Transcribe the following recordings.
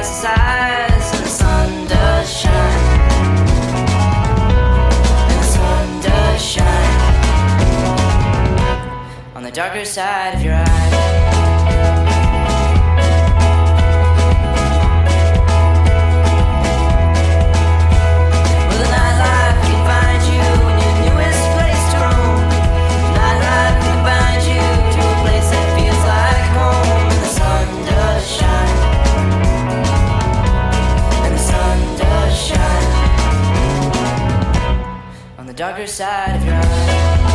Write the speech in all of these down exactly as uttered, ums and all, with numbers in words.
glasses eyes, and the sun does shine, and the sun does shine on the darker side of your eyes. Darker side of your eye,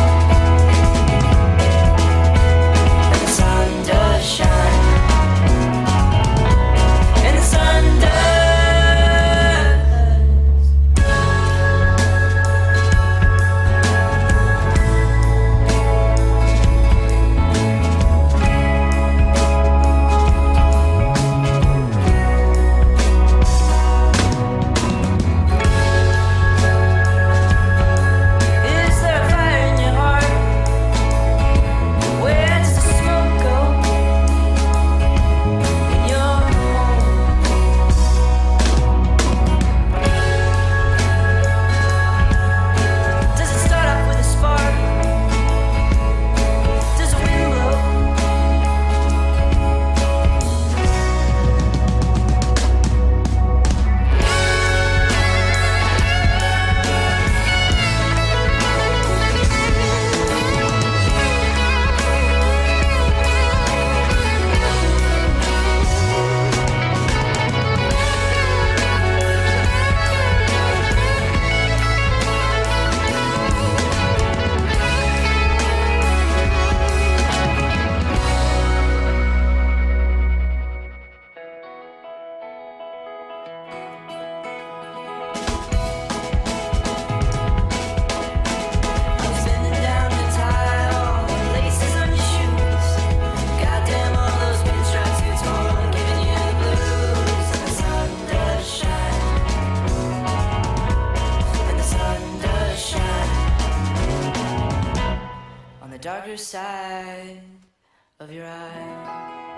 and the sun does shine, and the sun does. Darker side of your eye.